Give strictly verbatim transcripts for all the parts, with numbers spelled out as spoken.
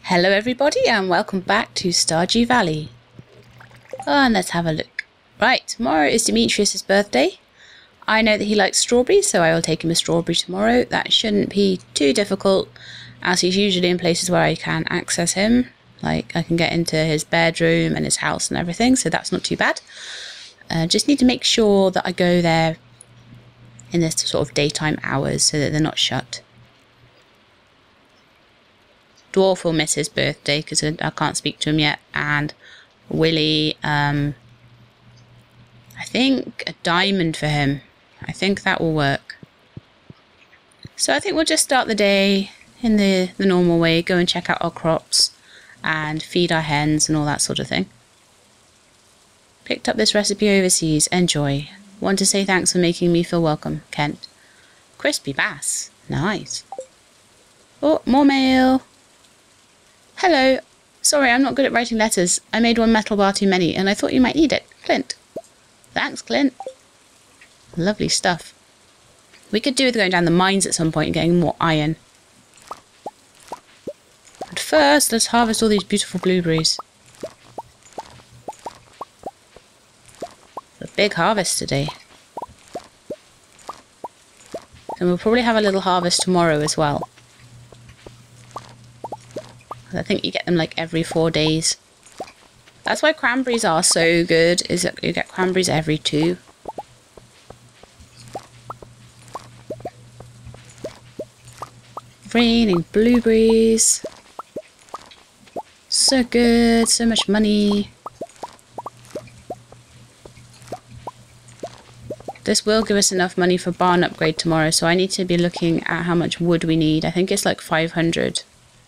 Hello everybody and welcome back to Stardew Valley. Oh, and let's have a look. Right, tomorrow is Demetrius's birthday. I know that he likes strawberries, so I will take him a strawberry tomorrow. That shouldn't be too difficult, as he's usually in places where I can access him. Like, I can get into his bedroom and his house and everything, so that's not too bad. Uh, just need to make sure that I go there in this sort of daytime hours so that they're not shut. Dwarf will miss his birthday because I can't speak to him yet, and Willy, um, I think a diamond for him. I think that will work. So I think we'll just start the day in the, the normal way, go and check out our crops and feed our hens and all that sort of thing. Picked up this recipe overseas. Enjoy. Want to say thanks for making me feel welcome, Kent. Crispy bass. Nice. Oh, more mail. Hello. Sorry, I'm not good at writing letters. I made one metal bar too many, and I thought you might need it. Clint. Thanks, Clint. Lovely stuff. We could do with going down the mines at some point and getting more iron. But first, let's harvest all these beautiful blueberries. A big harvest today. And we'll probably have a little harvest tomorrow as well. I think you get them like every four days. That's why cranberries are so good, is that you get cranberries every two. Raining blueberries. So good, so much money. This will give us enough money for barn upgrade tomorrow, so I need to be looking at how much wood we need. I think it's like five hundred.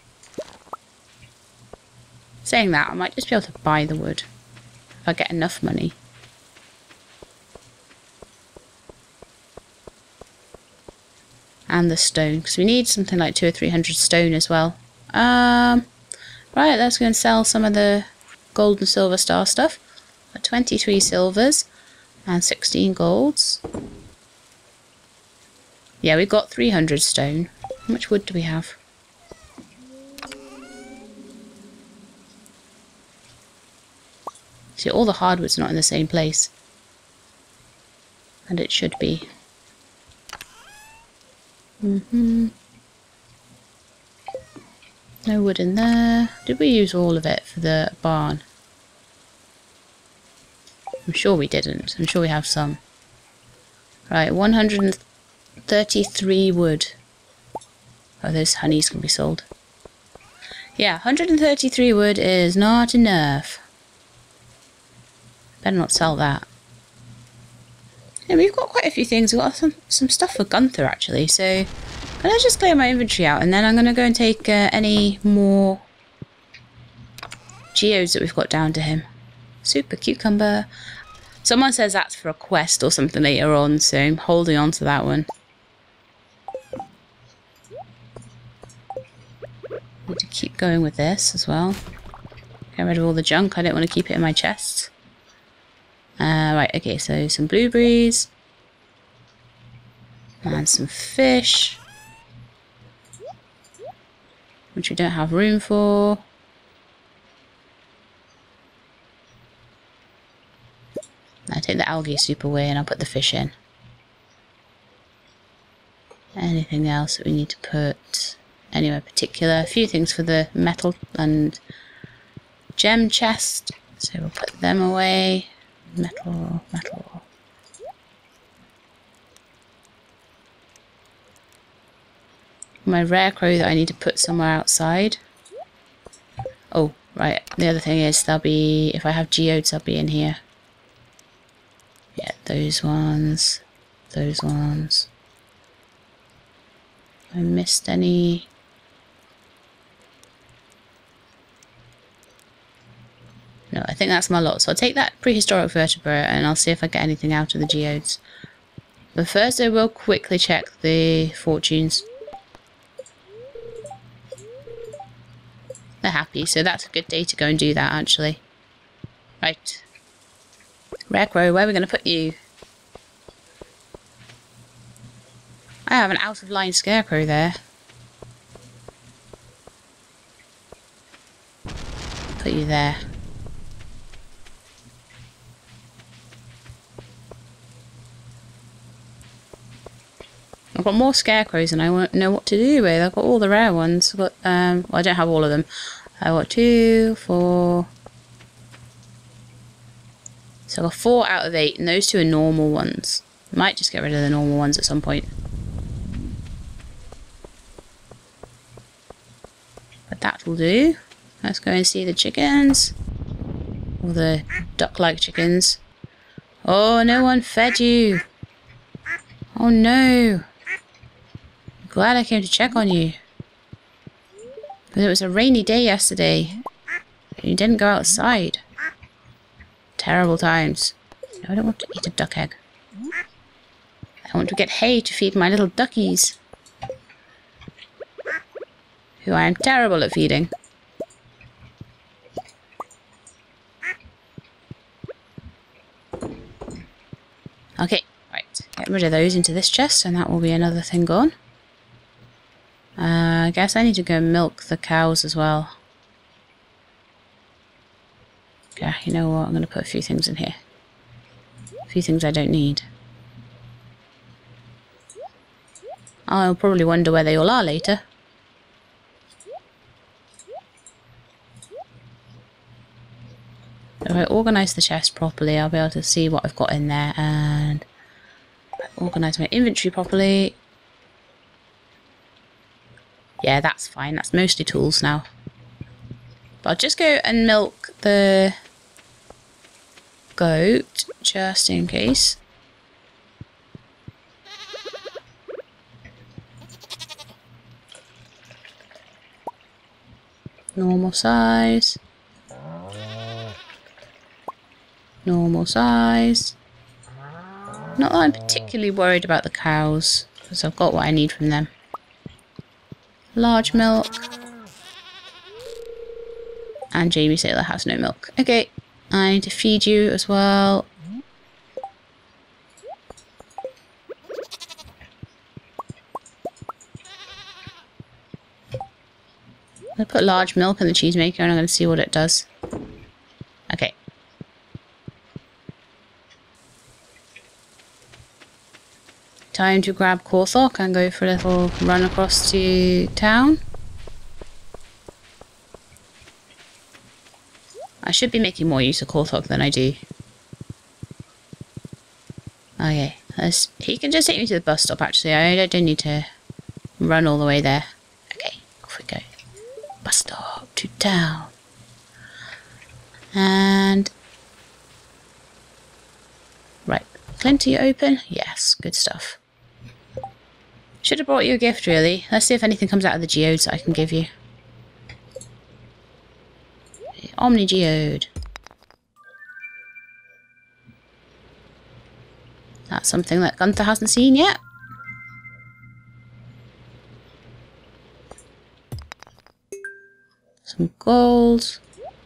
Saying that, I might just be able to buy the wood if I get enough money. And the stone, because we need something like two or three hundred stone as well. Um, right, let's go and sell some of the gold and silver star stuff. twenty-three silvers and sixteen golds. Yeah, we've got three hundred stone. How much wood do we have? See, all the hardwood's not in the same place. And it should be. Mm-hmm. No wood in there. Did we use all of it for the barn? I'm sure we didn't. I'm sure we have some. Right, one hundred thirty-three wood. Oh, those honeys can be sold. Yeah, one hundred thirty-three wood is not enough. Better not sell that. Yeah, we've got quite a few things. We've got some, some stuff for Gunther, actually. So, let's just clear my inventory out, and then I'm going to go and take uh, any more geodes that we've got down to him. Super cucumber. Someone says that's for a quest or something later on, so I'm holding on to that one. Need to keep going with this as well. Get rid of all the junk. I don't want to keep it in my chest. Uh, right, okay, so some blueberries. And some fish. Which we don't have room for. I'll take the algae soup away and I'll put the fish in. Anything else that we need to put anywhere particular? A few things for the metal and gem chest. So we'll put them away. Metal, metal. My rare crow that I need to put somewhere outside. Oh, right. The other thing is there'll be, if I have geodes, they'll be in here. Yeah, those ones. Those ones. I missed any. No, I think that's my lot. So I'll take that prehistoric vertebrate and I'll see if I get anything out of the geodes. But first I will quickly check the fortunes. They're happy, so that's a good day to go and do that, actually. Right. Rare crow, where are we going to put you? I have an out of line scarecrow there. put you there. I've got more scarecrows and I won't know what to do with. I've got all the rare ones. I've got, um, well, I don't have all of them. I've got two, four. So I've got four out of eight, and those two are normal ones. Might just get rid of the normal ones at some point. But that will do. Let's go and see the chickens. Or the duck-like chickens. Oh, no one fed you. Oh no. Glad I came to check on you. But it was a rainy day yesterday. You didn't go outside. Terrible times. No, I don't want to eat a duck egg. I want to get hay to feed my little duckies. Who I am terrible at feeding. Okay, right. Get rid of those into this chest and that will be another thing gone. Uh, I guess I need to go milk the cows as well. Okay, you know what? I'm going to put a few things in here. A few things I don't need. I'll probably wonder where they all are later. If I organise the chest properly, I'll be able to see what I've got in there, and organise my inventory properly. Yeah, that's fine. That's mostly tools now. But I'll just go and milk the goat, just in case. Normal size. Normal size. Not that I'm particularly worried about the cows, because I've got what I need from them. Large milk. And Jamie Sailor has no milk. Okay, I need to feed you as well. I'm going to put large milk in the cheesemaker and I'm going to see what it does. Okay. Time to grab Corthok and go for a little run across to town. I should be making more use of Corthok than I do. Okay, let's, he can just take me to the bus stop actually. I don't need to run all the way there. Okay, off we go. Bus stop to town. And... right, plenty open? Yes, good stuff. Should have brought you a gift, really. Let's see if anything comes out of the geodes that I can give you. Omni geode. That's something that Gunther hasn't seen yet. Some gold.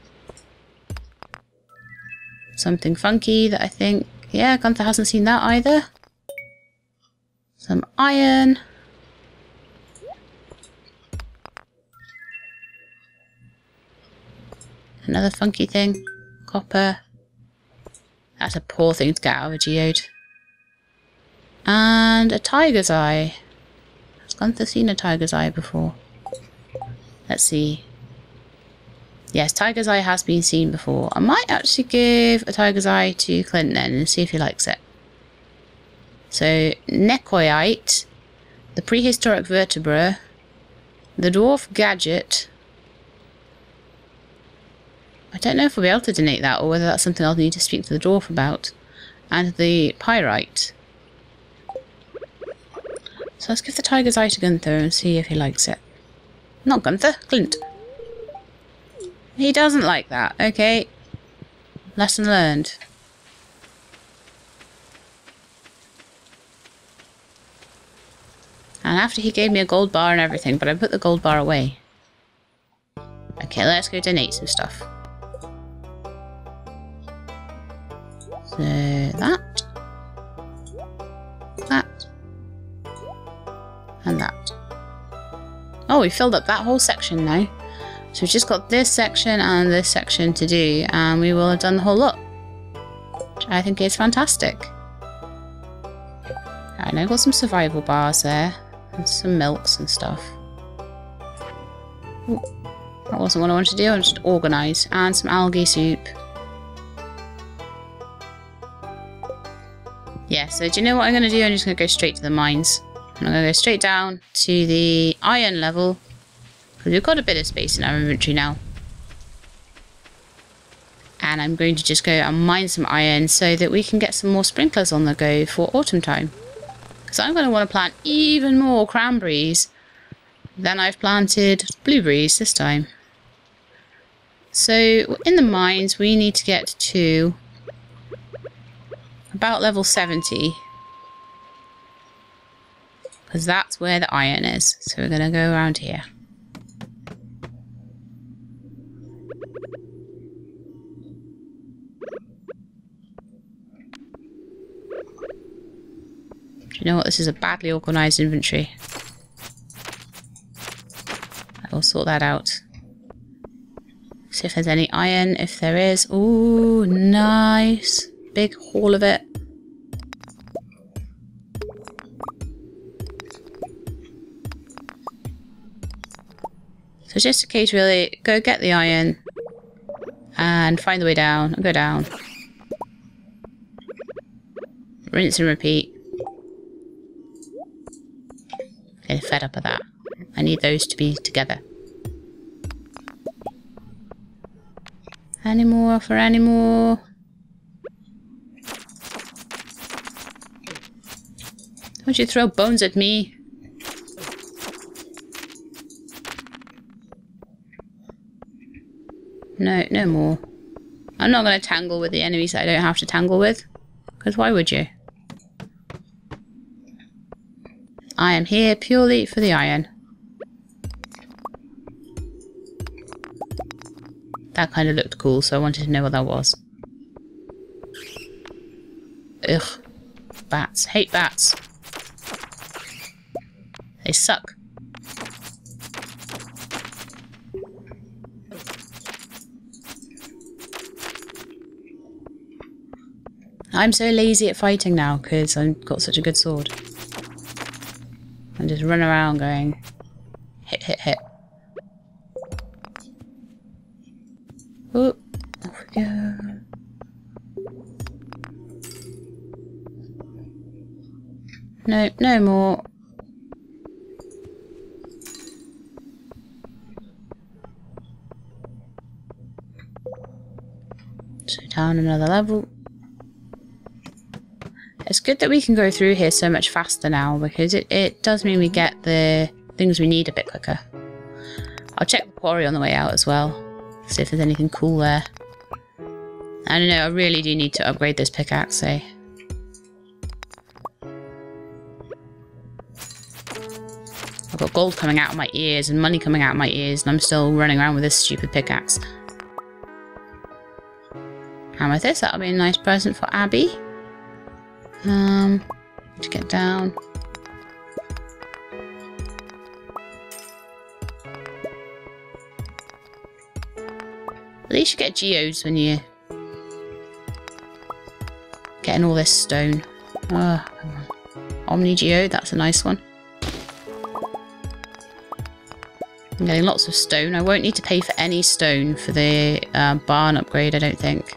Something funky that I think... yeah, Gunther hasn't seen that either. Some iron. Another funky thing. Copper. That's a poor thing to get out of a geode. And a tiger's eye. Has Gunther seen a tiger's eye before? Let's see. Yes, tiger's eye has been seen before. I might actually give a tiger's eye to Clint then and see if he likes it. So, Necoite, the prehistoric vertebra, the dwarf gadget. I don't know if we'll be able to donate that or whether that's something I'll need to speak to the dwarf about. And the pyrite. So let's give the tiger's eye to Gunther and see if he likes it. Not Gunther, Clint. He doesn't like that, okay. Lesson learned. And after he gave me a gold bar and everything, but I put the gold bar away. Okay, let's go donate some stuff. So that, that, and that. Oh, we filled up that whole section now. So we've just got this section and this section to do, and we will have done the whole lot. Which I think is fantastic. Alright, now I've got some survival bars there. And some milks and stuff. Ooh, that wasn't what I wanted to do, I wanted to organise. And some algae soup. Yeah, so do you know what I'm going to do? I'm just going to go straight to the mines. I'm going to go straight down to the iron level. Because we've got a bit of space in our inventory now. And I'm going to just go and mine some iron so that we can get some more sprinklers on the go for autumn time. Because I'm going to want to plant even more cranberries than I've planted blueberries this time. So in the mines we need to get to about level seventy. Because that's where the iron is. So we're going to go around here. You know what, this is a badly organised inventory. I will sort that out. See if there's any iron. If there is, ooh, nice. Big haul of it. So just in case, really, go get the iron and find the way down and go down. Rinse and repeat. Getting fed up of that. I need those to be together. Any more for any more? Don't you throw bones at me? No, no more. I'm not going to tangle with the enemies that I don't have to tangle with. Because why would you? I am here purely for the iron. That kind of looked cool, so I wanted to know what that was. Ugh. Bats. Hate bats. They suck. I'm so lazy at fighting now because I've got such a good sword. And just run around going hit, hit, hit. Oh, off we go. No, no more. So down another level. It's good that we can go through here so much faster now because it, it does mean we get the things we need a bit quicker. I'll check the quarry on the way out as well. See if there's anything cool there. I don't know, I really do need to upgrade this pickaxe, eh? I've got gold coming out of my ears and money coming out of my ears and I'm still running around with this stupid pickaxe. Amethyst, that'll be a nice present for Abby. Um, to get down. At least you get geodes when you're getting all this stone. Oh, come on. Omni geode, that's a nice one. I'm getting lots of stone. I won't need to pay for any stone for the uh, barn upgrade, I don't think.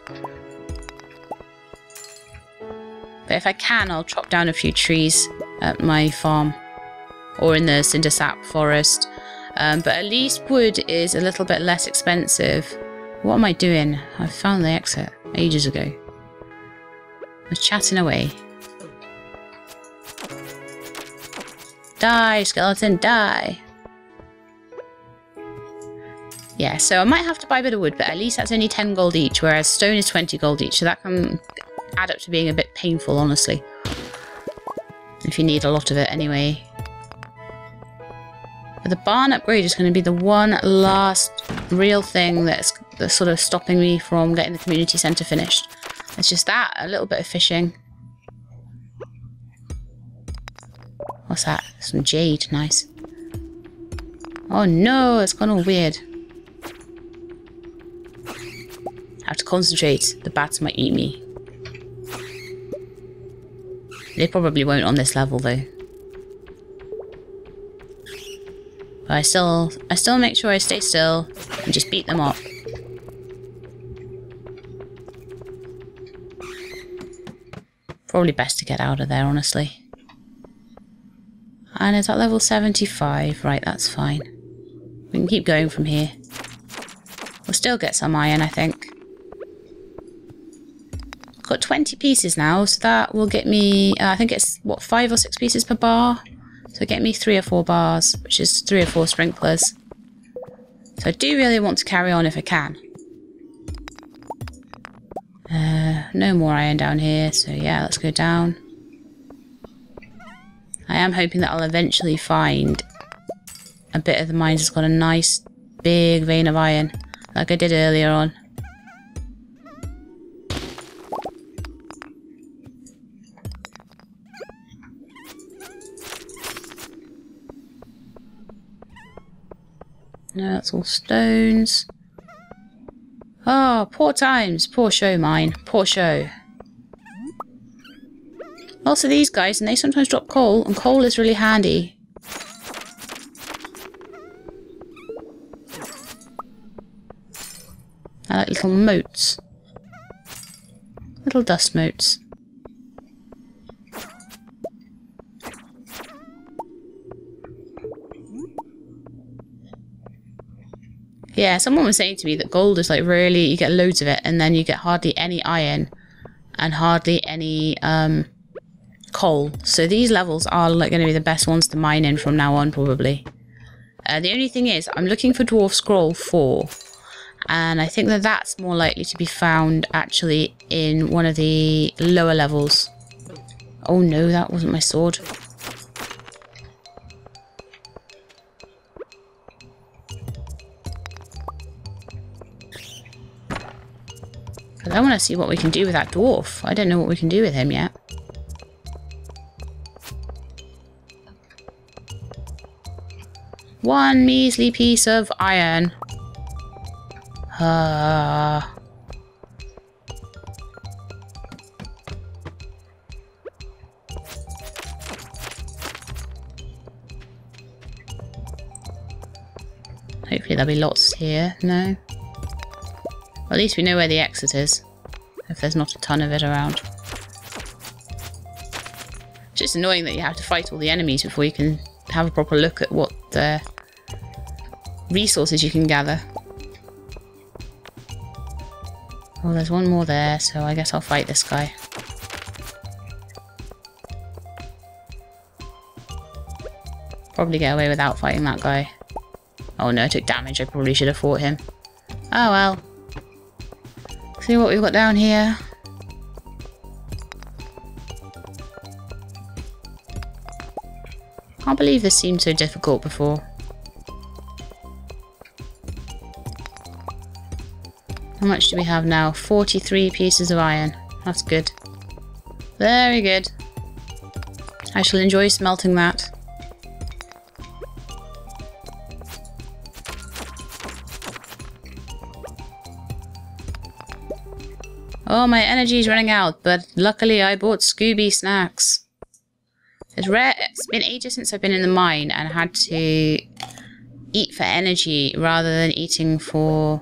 But if I can, I'll chop down a few trees at my farm. Or in the cinder sap forest. Um, but at least wood is a little bit less expensive. What am I doing? I found the exit ages ago. I was chatting away. Die, skeleton, die! Yeah, so I might have to buy a bit of wood, but at least that's only ten gold each, whereas stone is twenty gold each, so that can add up to being a bit painful, honestly. If you need a lot of it anyway. But the barn upgrade is going to be the one last real thing that's, that's sort of stopping me from getting the community centre finished. It's just that, a little bit of fishing. What's that? Some jade, nice. Oh no, it's gone all weird. have to concentrate. The bats might eat me. They probably won't on this level though. But I still, I still make sure I stay still and just beat them up. Probably best to get out of there, honestly. And it's at level seventy-five. Right, that's fine. We can keep going from here. We'll still get some iron, I think. Got twenty pieces now, so that will get me, uh, I think it's, what, five or six pieces per bar? So get me three or four bars, which is three or four sprinklers. So I do really want to carry on if I can. Uh, no more iron down here, so yeah, let's go down. I am hoping that I'll eventually find a bit of the mines that's got a nice big vein of iron, like I did earlier on. No, that's all stones. Oh, poor times. Poor show, mine. Poor show. Also, these guys, and they sometimes drop coal, and coal is really handy. I like little moats. Little dust moats. Yeah, someone was saying to me that gold is like really, you get loads of it and then you get hardly any iron and hardly any um, coal. So these levels are like going to be the best ones to mine in from now on probably. Uh, the only thing is I'm looking for Dwarf Scroll four and I think that that's more likely to be found actually in one of the lower levels. Oh no, that wasn't my sword. I want to see what we can do with that dwarf. I don't know what we can do with him yet. One measly piece of iron. Uh... Hopefully there'll be lots here. No? Well, at least we know where the exit is, if there's not a ton of it around. It's just annoying that you have to fight all the enemies before you can have a proper look at what uh, resources you can gather. Oh, there's one more there, so I guess I'll fight this guy. Probably get away without fighting that guy. Oh no, I took damage. I probably should have fought him. Oh well. See what we've got down here. Can't believe this seemed so difficult before. How much do we have now? forty-three pieces of iron. That's good. Very good. I shall enjoy smelting that. Oh, my energy's running out, but luckily I bought Scooby snacks. It's rare. It's been ages since I've been in the mine and had to eat for energy rather than eating for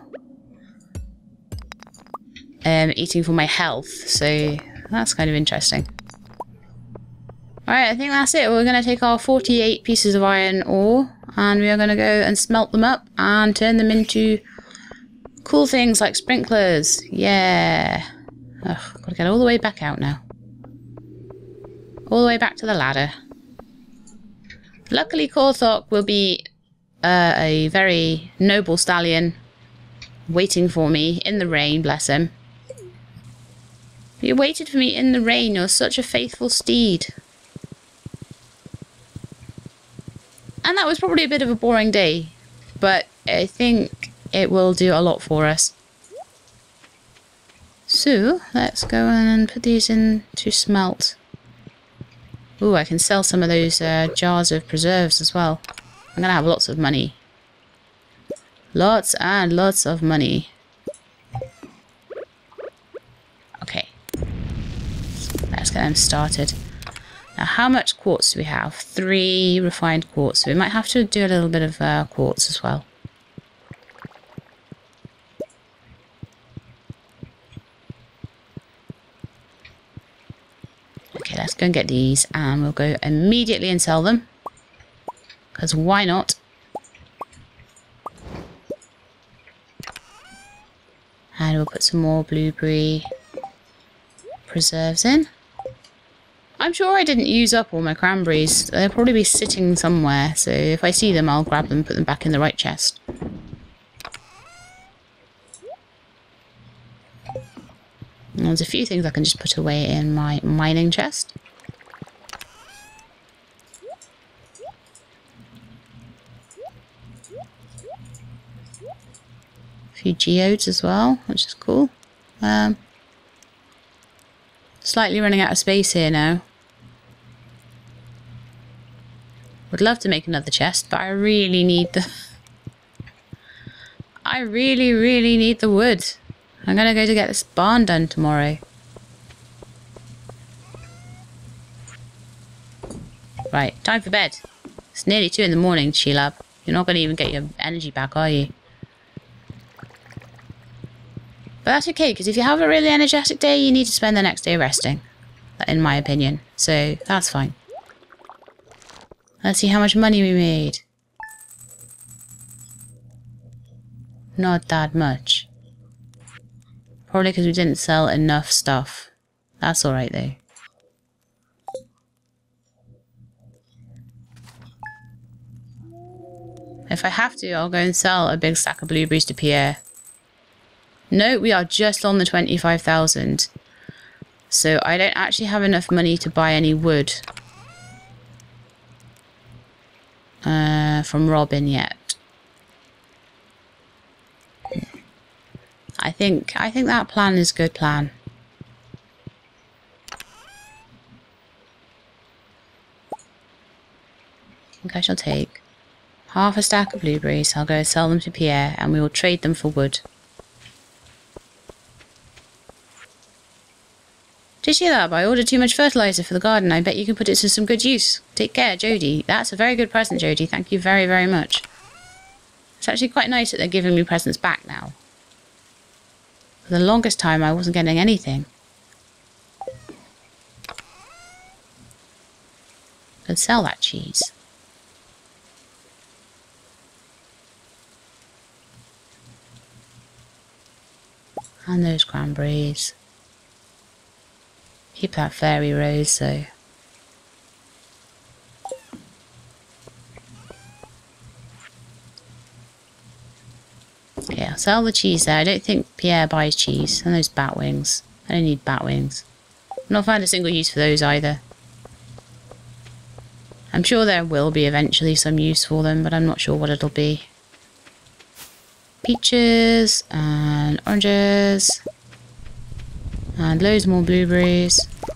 um, eating for my health. So that's kind of interesting. Alright, I think that's it. We're going to take our forty-eight pieces of iron ore and we are going to go and smelt them up and turn them into cool things like sprinklers. Yeah. Ugh, gotta get all the way back out now. All the way back to the ladder. Luckily, Corthok will be uh, a very noble stallion waiting for me in the rain, bless him. You waited for me in the rain, you're such a faithful steed. And that was probably a bit of a boring day, but I think it will do a lot for us. So, let's go and put these in to smelt. Ooh, I can sell some of those uh, jars of preserves as well. I'm gonna have lots of money. Lots and lots of money. get them started. Now, how much quartz do we have? Three refined quartz. So we might have to do a little bit of uh, quartz as well. Okay, let's go and get these, and we'll go immediately and sell them. Because why not? And we'll put some more blueberry preserves in. I'm sure I didn't use up all my cranberries. They'll probably be sitting somewhere, so if I see them, I'll grab them and put them back in the right chest. And there's a few things I can just put away in my mining chest. A few geodes as well, which is cool. Um, slightly running out of space here now. Would love to make another chest, but I really need the... I really, really need the wood. I'm gonna go to get this barn done tomorrow. Right, time for bed. It's nearly two in the morning, Sheelab. You're not gonna even get your energy back, are you? But that's okay, because if you have a really energetic day, you need to spend the next day resting. In my opinion. So, that's fine. Let's see how much money we made. Not that much. Probably because we didn't sell enough stuff. That's alright though. If I have to, I'll go and sell a big stack of blueberries to Pierre. No, we are just on the twenty-five thousand. So I don't actually have enough money to buy any wood. Uh, from Robin yet. I think I think that plan is a good plan. I think I shall take half a stack of blueberries. I'll go sell them to Pierre and we will trade them for wood. Did you hear that? I ordered too much fertilizer for the garden. I bet you can put it to some good use. Take care, Jodie. That's a very good present, Jodie. Thank you very, very much. It's actually quite nice that they're giving me presents back now. For the longest time, I wasn't getting anything. Could sell that cheese. And those cranberries. Keep that fairy rose, though. Okay, I'll sell the cheese there. I don't think Pierre buys cheese. And those bat wings. I don't need bat wings. I've not found a single use for those either. I'm sure there will be eventually some use for them, but I'm not sure what it'll be. Peaches and oranges. And loads more blueberries.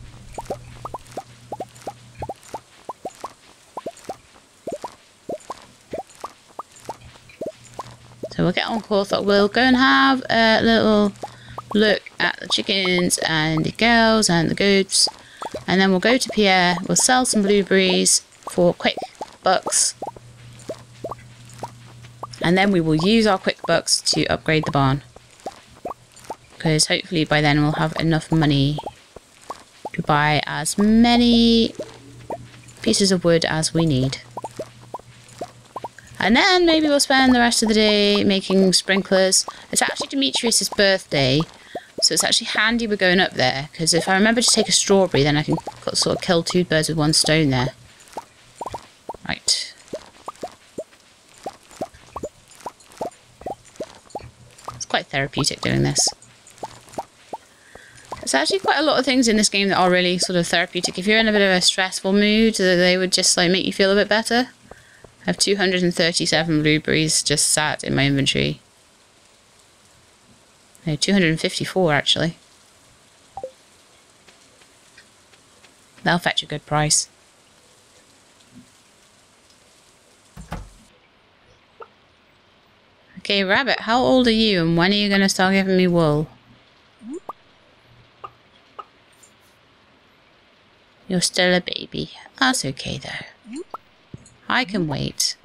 So we'll get on course. We'll go and have a little look at the chickens and the girls and the goats. And then we'll go to Pierre. We'll sell some blueberries for quick bucks. And then we will use our quick bucks to upgrade the barn. Because hopefully by then we'll have enough money to buy as many pieces of wood as we need. And then maybe we'll spend the rest of the day making sprinklers. It's actually Demetrius's birthday, so it's actually handy we're going up there. Because if I remember to take a strawberry, then I can sort of kill two birds with one stone there. Right. It's quite therapeutic doing this. There's actually quite a lot of things in this game that are really sort of therapeutic. If you're in a bit of a stressful mood, they would just like make you feel a bit better. I have two hundred thirty-seven blueberries just sat in my inventory. No, two hundred fifty-four actually. They'll fetch a good price. Okay, Rabbit, how old are you and when are you going to start giving me wool? You're still a baby. That's okay though. I can wait.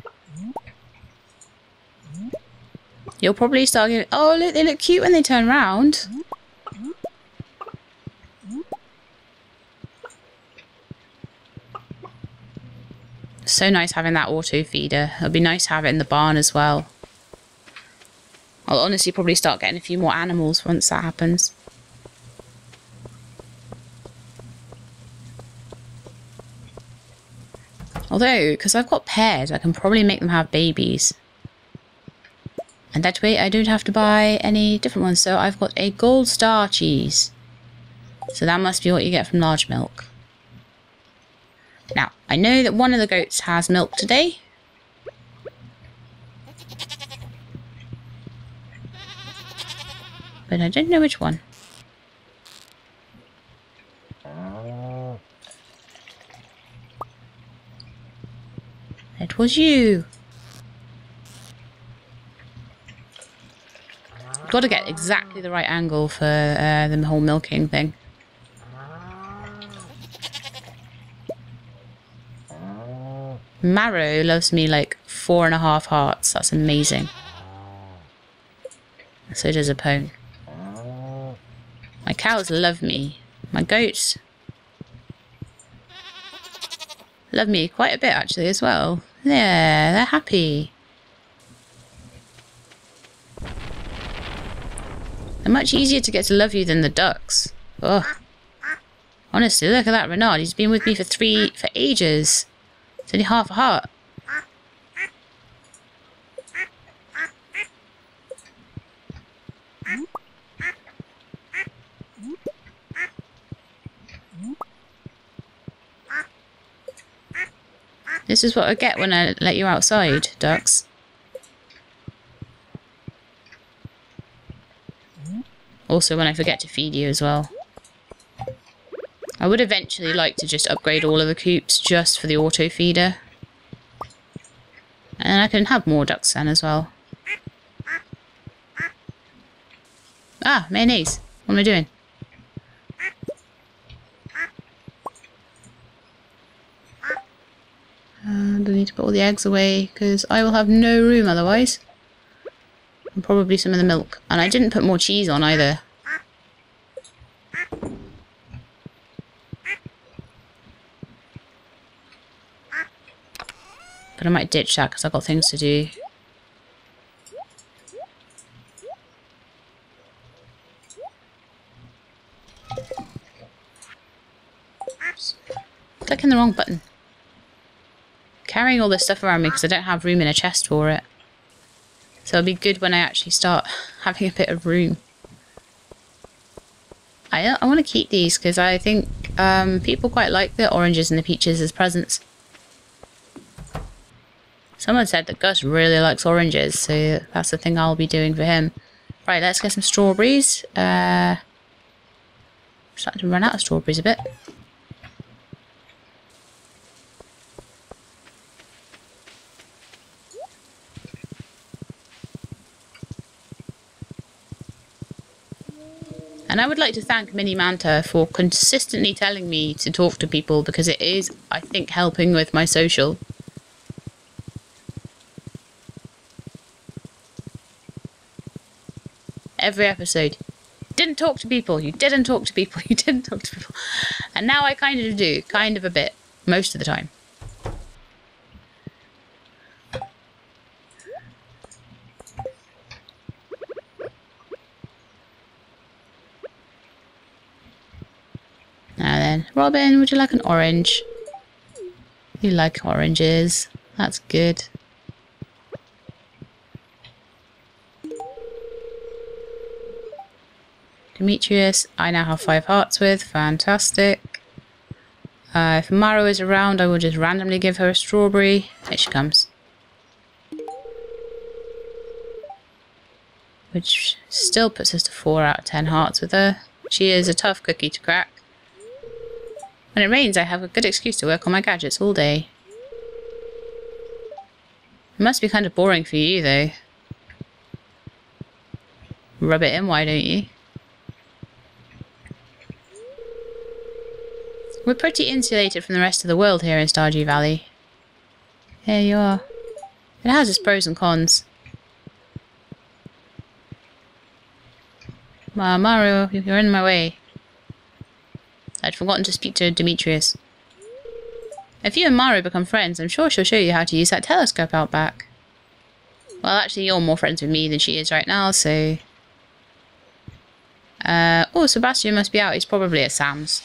You'll probably start getting... Oh, look, they look cute when they turn round. So nice having that auto feeder. It'll be nice to have it in the barn as well. I'll honestly probably start getting a few more animals once that happens. Although, because I've got pairs, I can probably make them have babies. And that way I don't have to buy any different ones. So I've got a gold star cheese. So that must be what you get from large milk. Now, I know that one of the goats has milk today. But I don't know which one. It was you. Got to get exactly the right angle for uh, the whole milking thing. Marrow loves me like four and a half hearts. That's amazing. So does a pone. My cows love me. My goats love me quite a bit actually as well. Yeah, they're happy. They're much easier to get to love you than the ducks. Ugh. Honestly, look at that Renard. He's been with me for three, for ages. It's only half a heart. This is what I get when I let you outside, ducks. Also when I forget to feed you as well. I would eventually like to just upgrade all of the coops just for the auto feeder. And I can have more ducks then as well. Ah, mayonnaise. What am I doing? And I need to put all the eggs away because I will have no room otherwise. And probably some of the milk. And I didn't put more cheese on either. But I might ditch that because I've got things to do. Oops. Clicking the wrong button. Carrying all this stuff around me because I don't have room in a chest for it. So it'll be good when I actually start having a bit of room. I, I want to keep these because I think um, people quite like the oranges and the peaches as presents. Someone said that Gus really likes oranges, so that's the thing I'll be doing for him. Right, let's get some strawberries. Uh, I'm starting to run out of strawberries a bit. And I would like to thank Mini Manta for consistently telling me to talk to people because it is, I think, helping with my social. Every episode. You didn't talk to people, you didn't talk to people, you didn't talk to people. And now I kind of do, kind of a bit, most of the time. Now then, Robin, would you like an orange? You like oranges. That's good. Demetrius, I now have five hearts with. Fantastic. Uh, if Maro is around, I will just randomly give her a strawberry. Here she comes. Which still puts us to four out of ten hearts with her. She is a tough cookie to crack. When it rains, I have a good excuse to work on my gadgets all day. It must be kind of boring for you, though. Rub it in, why don't you? We're pretty insulated from the rest of the world here in Stardew Valley. Here you are. It has its pros and cons. Ma Mario, you're in my way. I'd forgotten to speak to Demetrius. If you and Mario become friends, I'm sure she'll show you how to use that telescope out back. Well, actually, you're more friends with me than she is right now, so... Uh, oh, Sebastian must be out. He's probably at Sam's.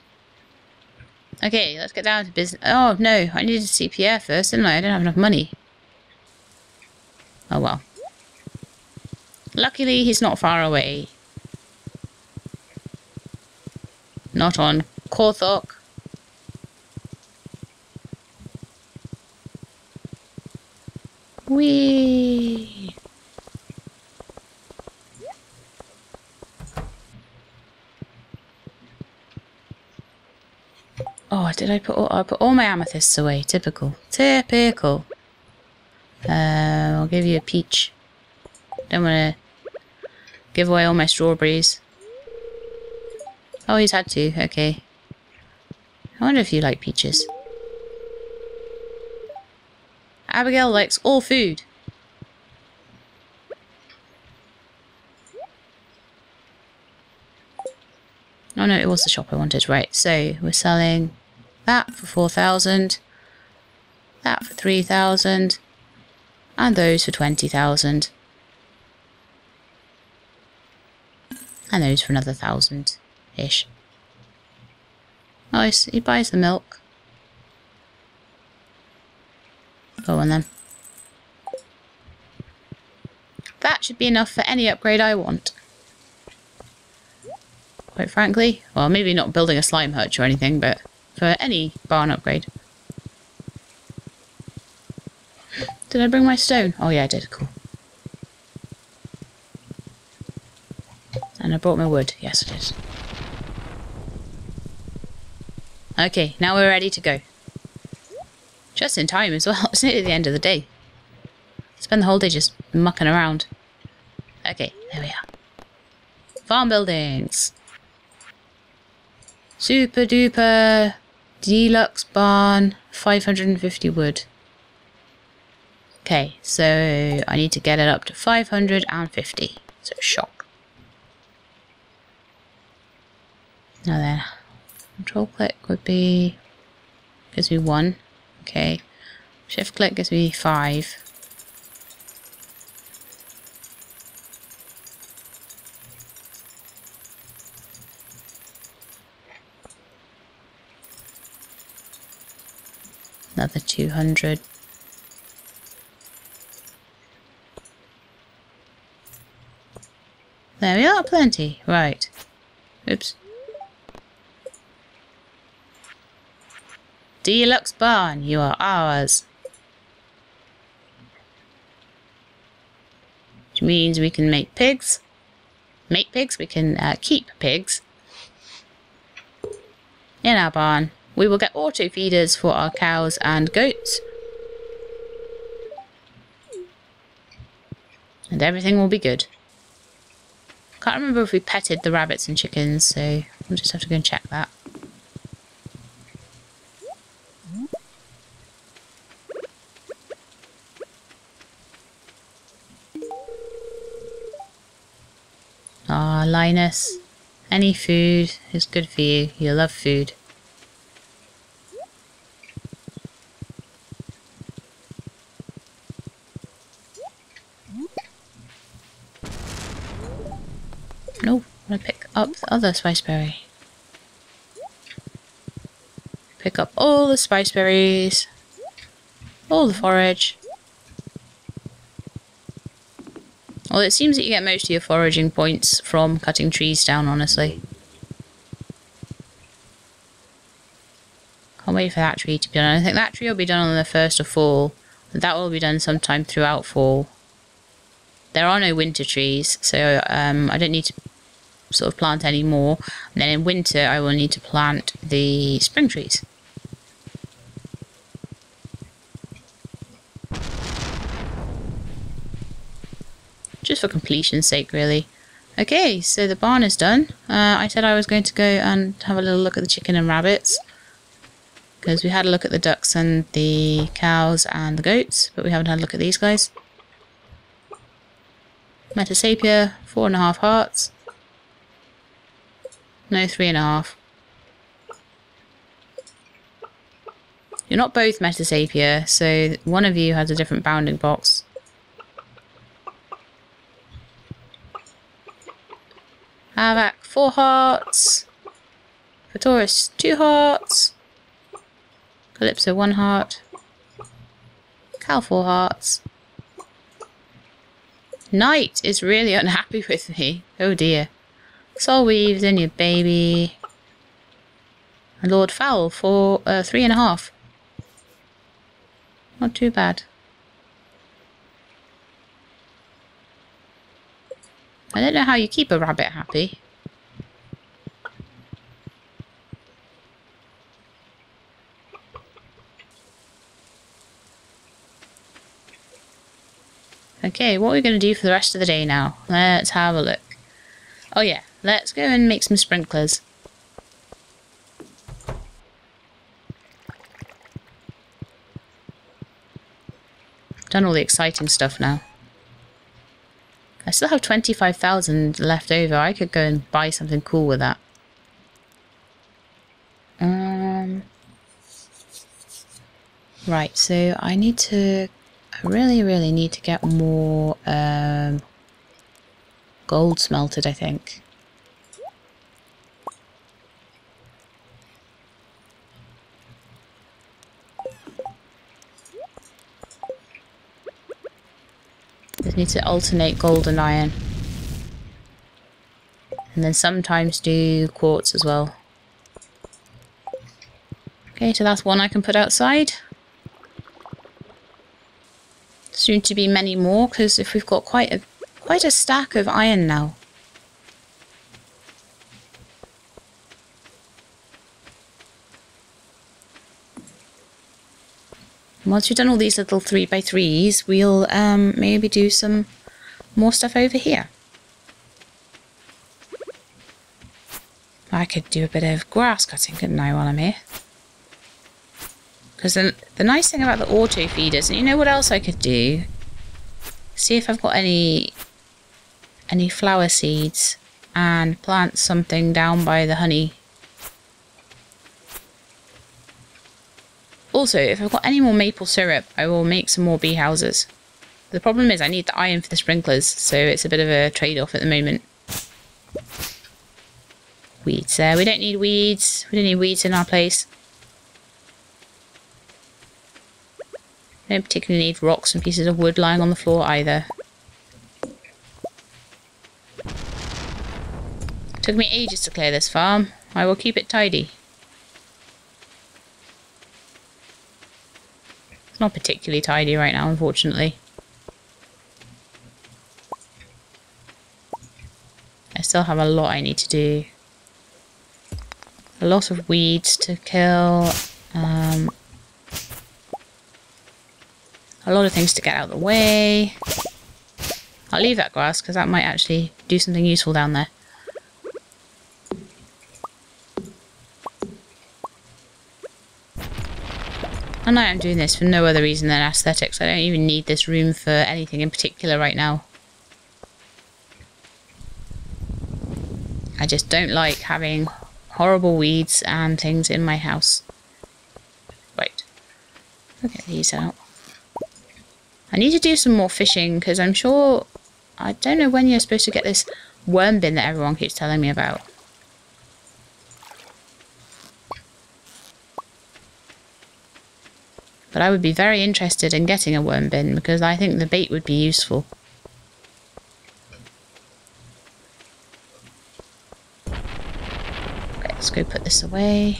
Okay, let's get down to business. Oh, no. I needed to see Pierre first, didn't I? I didn't have enough money. Oh, well. Luckily, he's not far away. Not on Korthok. Whee! Oh, did I put all, I put all my amethysts away? Typical. Typical. Uh, I'll give you a peach. Don't want to give away all my strawberries. Oh, he's had to. Okay. I wonder if you like peaches. Abigail likes all food. Oh no, it was the shop I wanted. Right, so we're selling that for four thousand, that for three thousand, and those for twenty thousand. And those for another thousand-ish. Nice, he buys the milk. Go on then. That should be enough for any upgrade I want. Quite frankly. Well, maybe not building a slime hutch or anything, but for any barn upgrade. Did I bring my stone? Oh yeah, I did. Cool. And I brought my wood. Yes, I did. Okay, now we're ready to go. Just in time as well. It's nearly the end of the day. Spend the whole day just mucking around. Okay, there we are. Farm buildings. Super duper deluxe barn, five hundred fifty wood. Okay, so I need to get it up to five hundred fifty. So shock. Now then, control click would be, gives me one. Okay, shift click gives me five. Another two hundred. There we are, plenty. Right. Oops. Deluxe barn, you are ours. Which means we can make pigs. Make pigs, we can uh, keep pigs in our barn. We will get auto feeders for our cows and goats. And everything will be good. Can't remember if we petted the rabbits and chickens, so we'll just have to go and check that. Ah, Linus. Any food is good for you. You love food. No, I'm gonna pick up the other spiceberry. Pick up all the spiceberries. All the forage. Well, it seems that you get most of your foraging points from cutting trees down, honestly. Can't wait for that tree to be done. I think that tree will be done on the first of fall. That will be done sometime throughout fall. There are no winter trees, so um, I don't need to sort of plant any more. And then in winter, I will need to plant the spring trees. Just for completion's sake, really. Okay, so the barn is done. Uh, I said I was going to go and have a little look at the chicken and rabbits. Because we had a look at the ducks and the cows and the goats, but we haven't had a look at these guys. Metasapia, four and a half hearts. No, three and a half. You're not both Metasapia, so one of you has a different bounding box. Havoc, four hearts. Photorus, two hearts. Calypso, one heart. Cal, four hearts. Knight is really unhappy with me. Oh dear. Soul Weave's in your baby. And Lord Fowl for uh, three and a half. Not too bad. I don't know how you keep a rabbit happy. Okay, what are we going to do for the rest of the day now? Let's have a look. Oh yeah, let's go and make some sprinklers. Done all the exciting stuff now. I still have twenty-five thousand left over. I could go and buy something cool with that. Um. Right, so I need to... I really, really need to get more um, gold smelted, I think. Just need to alternate gold and iron. And then sometimes do quartz as well. Okay, so that's one I can put outside. Soon to be many more, because if we've got quite a quite a stack of iron now. Once we've done all these little three by threes, we'll um, maybe do some more stuff over here. I could do a bit of grass cutting, couldn't I, while I'm here? Because the, the nice thing about the auto feeders, and you know what else I could do? See if I've got any any flower seeds and plant something down by the honey. Also, if I've got any more maple syrup, I will make some more bee houses. The problem is I need the iron for the sprinklers, so it's a bit of a trade-off at the moment. Weeds there. We don't need weeds. We don't need weeds in our place. I don't particularly need rocks and pieces of wood lying on the floor either. Took me ages to clear this farm. I will keep it tidy. It's not particularly tidy right now, unfortunately. I still have a lot I need to do. A lot of weeds to kill. Um... A lot of things to get out of the way. I'll leave that grass because that might actually do something useful down there. And I am doing this for no other reason than aesthetics. I don't even need this room for anything in particular right now. I just don't like having horrible weeds and things in my house. Right. I'll get these out. I need to do some more fishing because I'm sure... I don't know when you're supposed to get this worm bin that everyone keeps telling me about. But I would be very interested in getting a worm bin because I think the bait would be useful. Okay, let's go put this away.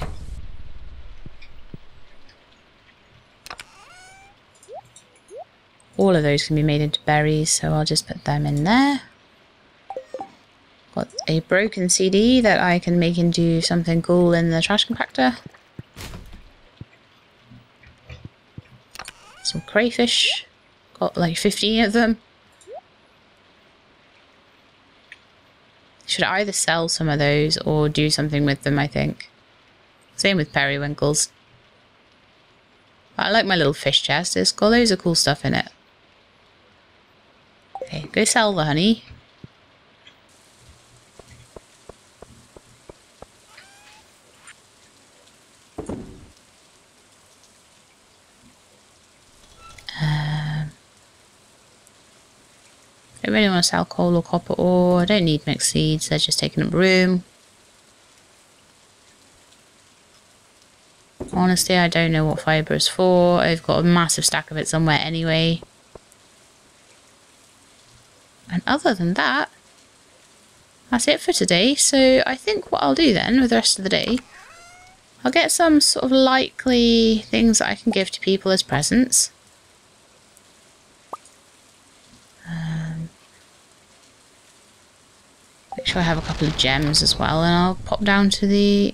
All of those can be made into berries, so I'll just put them in there. Got a broken C D that I can make into something cool in the trash compactor. Some crayfish. Got like fifteen of them. Should either sell some of those or do something with them, I think. Same with periwinkles. I like my little fish chest. It's got loads of cool stuff in it. Okay, go sell the honey. Um, I don't really want to sell coal or copper ore. I don't need mixed seeds. They're just taking up room. Honestly, I don't know what fibre is for. I've got a massive stack of it somewhere anyway. And other than that, that's it for today. So I think what I'll do then with the rest of the day, I'll get some sort of likely things that I can give to people as presents. Um, make sure I have a couple of gems as well, and I'll pop down to the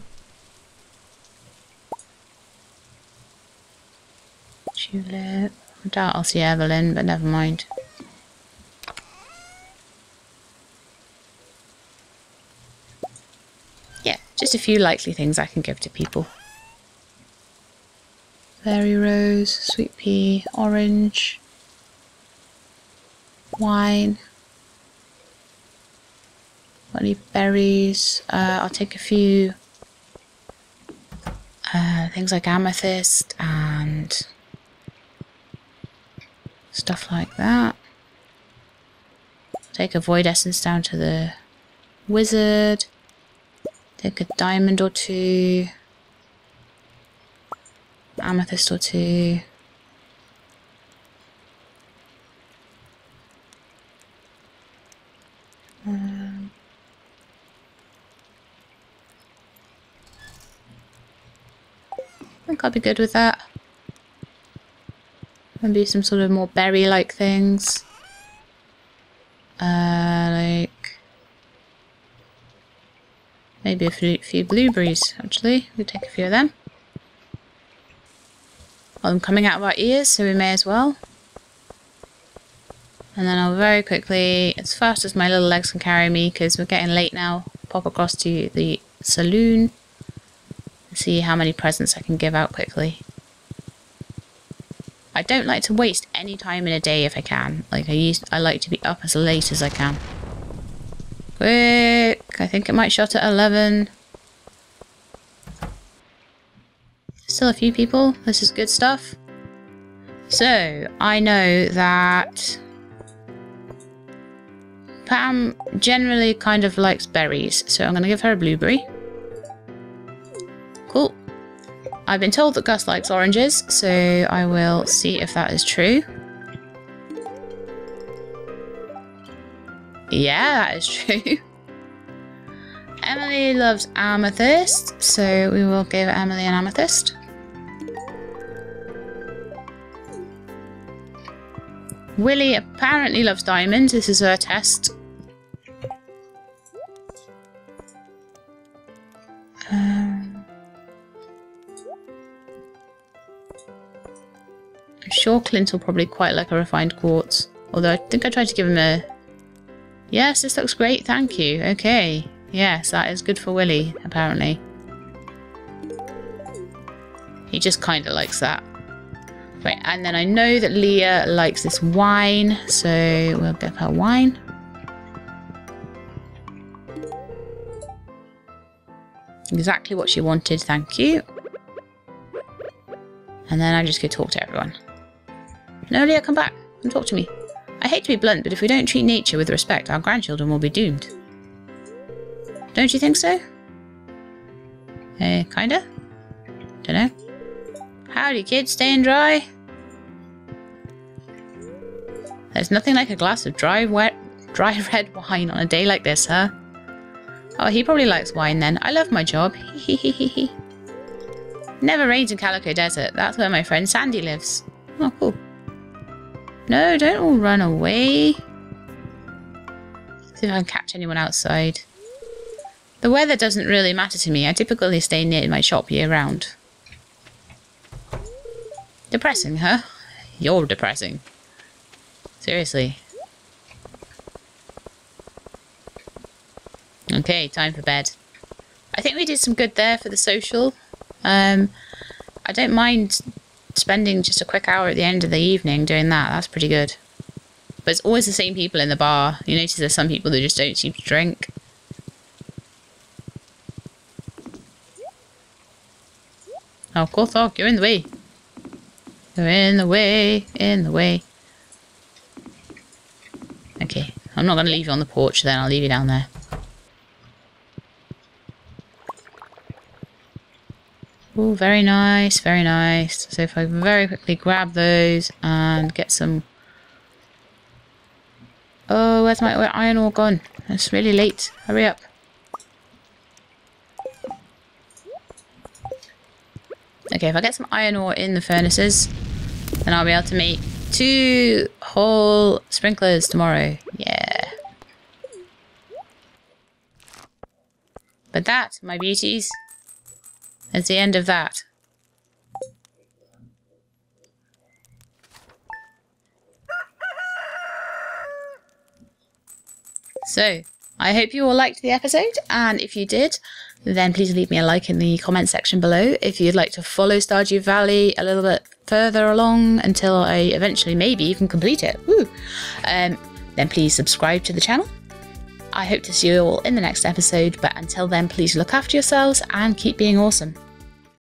tulip. I doubt I'll see Evelyn, but never mind. Yeah, just a few likely things I can give to people. Berry rose, sweet pea, orange, wine. Got any berries? Uh, I'll take a few uh, things like amethyst and stuff like that. Take a void essence down to the wizard. Take a diamond or two. Amethyst or two. Um, I think I'll be good with that. Maybe some sort of more berry-like things. Uh, like... Maybe a few, few blueberries, actually. We'll take a few of them. Well, I'm coming out of our ears, so we may as well. And then I'll very quickly, as fast as my little legs can carry me, because we're getting late now, pop across to the saloon and see how many presents I can give out quickly. I don't like to waste any time in a day if I can. Like, I used, I like to be up as late as I can. Quick! I think it might shut at eleven. Still a few people. This is good stuff. So, I know that Pam generally kind of likes berries, so I'm going to give her a blueberry. Cool. I've been told that Gus likes oranges, so I will see if that is true. Yeah, that is true. Emily loves amethyst, so we will give Emily an amethyst. Willie apparently loves diamonds. This is her test. Um, I'm sure Clint will probably quite like a refined quartz. Although I think I tried to give him a... Yes, this looks great, thank you. Okay. Yes, that is good for Willie, apparently. He just kind of likes that. Right, and then I know that Leah likes this wine, so we'll give her wine. Exactly what she wanted, thank you. And then I just go talk to everyone. No, Leah, come back. Come talk to me. I hate to be blunt, but if we don't treat nature with respect, our grandchildren will be doomed. Don't you think so? Uh, kinda? Dunno. Howdy, kids, staying dry? There's nothing like a glass of dry, wet, dry red wine on a day like this, huh? Oh, he probably likes wine then. I love my job. Hehehehe. Never rains in Calico Desert. That's where my friend Sandy lives. Oh, cool. No, don't all run away. See if I can catch anyone outside. The weather doesn't really matter to me. I typically stay near my shop year round. Depressing, huh? You're depressing. Seriously. Okay, time for bed. I think we did some good there for the social. Um, I don't mind spending just a quick hour at the end of the evening doing that, that's pretty good. But it's always the same people in the bar. You notice there's some people that just don't seem to drink. Oh, Corthog, you're in the way. You're in the way, in the way. Okay, I'm not going to leave you on the porch then, I'll leave you down there. Oh, very nice, very nice. So if I very quickly grab those and get some... Oh, where's my where iron ore gone? It's really late. Hurry up. Okay, if I get some iron ore in the furnaces, then I'll be able to make two whole sprinklers tomorrow. Yeah. But that, my beauties, is the end of that. So, I hope you all liked the episode, and if you did, then please leave me a like in the comment section below. If you'd like to follow Stardew Valley a little bit further along until I eventually maybe even complete it, woo, um, then please subscribe to the channel. I hope to see you all in the next episode, but until then, please look after yourselves and keep being awesome.